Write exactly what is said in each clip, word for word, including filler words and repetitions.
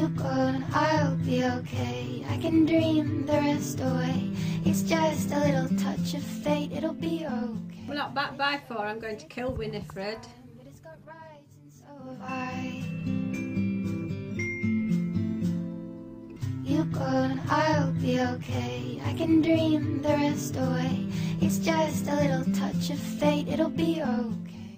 You go and I'll be okay. I can dream the rest away. It's just a little touch of fate. It'll be okay. We're not back by four. I'm going to kill Winifred. But it's got rights and so have I. You go and I'll be okay. I can dream the rest away. It's just a little touch of fate. It'll be okay.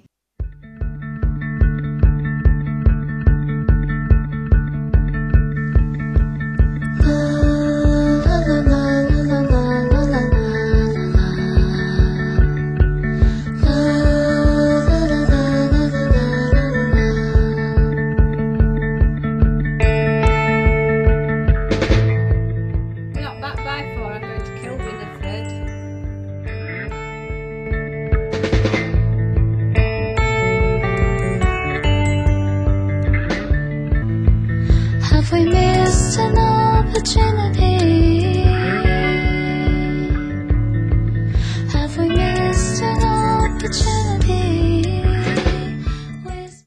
Have we missed an opportunity? Have we missed an opportunity? With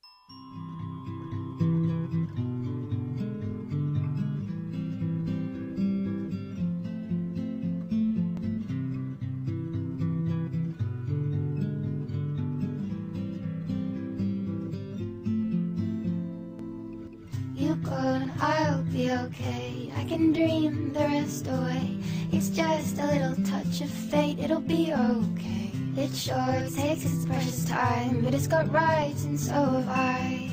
You go and I'll be okay. I can dream the rest away. It's just a little touch of fate. It'll be okay. It sure takes its precious time, but it's got rights and so have I.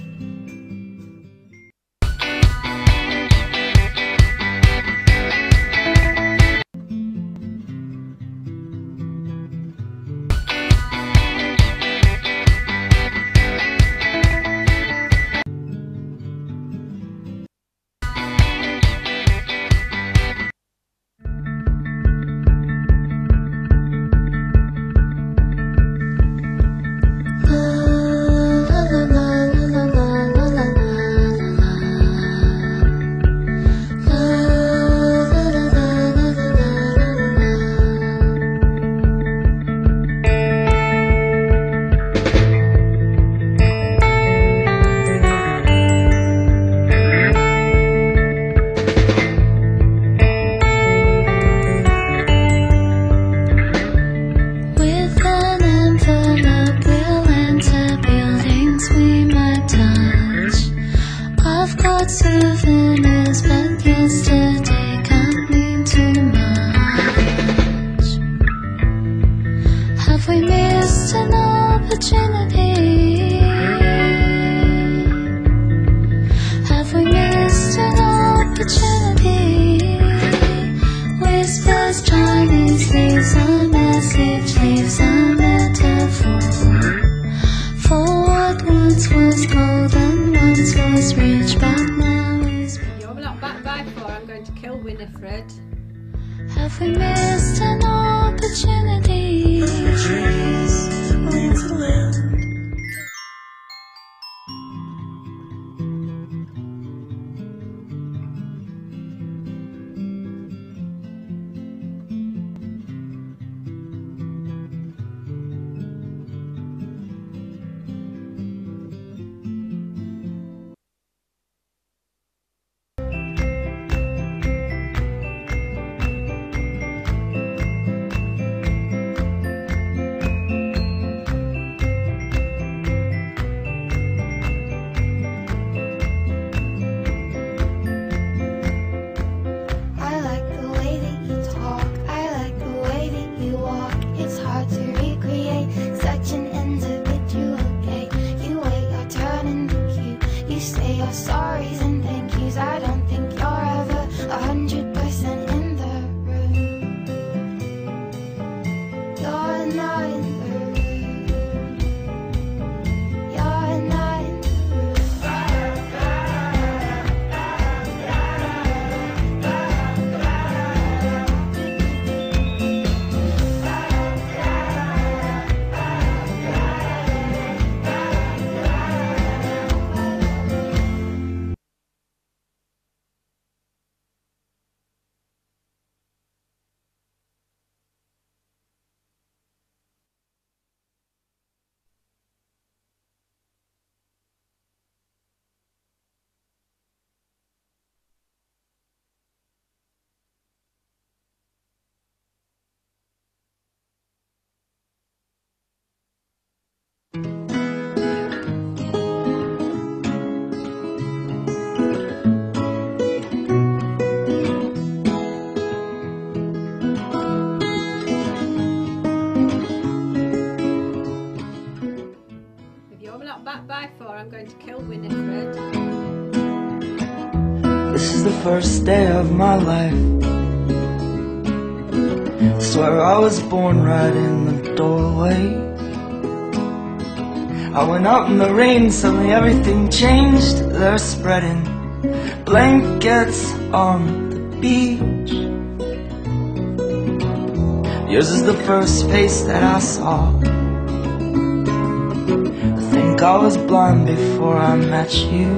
souvenirs, but yesterday can't mean too much. Have we missed an opportunity? Have we missed an opportunity? Whispers, Chinese leaves, a message leaves a metaphor for what once was gold and once was rich, but now is. You're not back by four. I'm going to kill Winifred. Have we missed an opportunity? The trees lean to land. back by four, I'm going to kill Winifred. This is the first day of my life. Swear I was born right in the doorway. I went out in the rain, suddenly everything changed. They're spreading blankets on the beach. Yours is the first face that I saw. I think I was blind before I met you.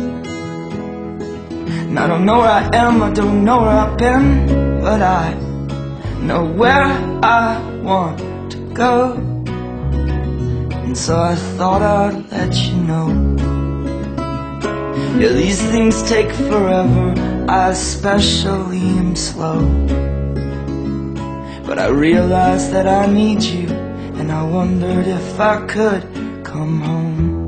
And I don't know where I am, I don't know where I've been, but I know where I want to go. And so I thought I'd let you know. Yeah, these things take forever, I especially am slow. But I realized that I need you, and I wondered if I could come home.